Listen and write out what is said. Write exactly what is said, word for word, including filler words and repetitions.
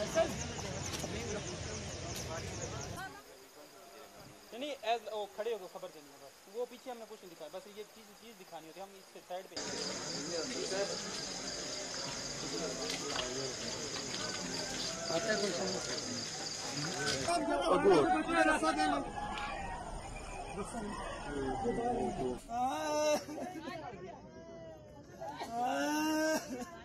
नहीं एज वो खड़े हो गए खबर देनी है बस, वो पीछे हमने कुछ नहीं दिखाया, बस ये चीज चीज दिखानी होती है, हम इससे साइड पे आता है कोई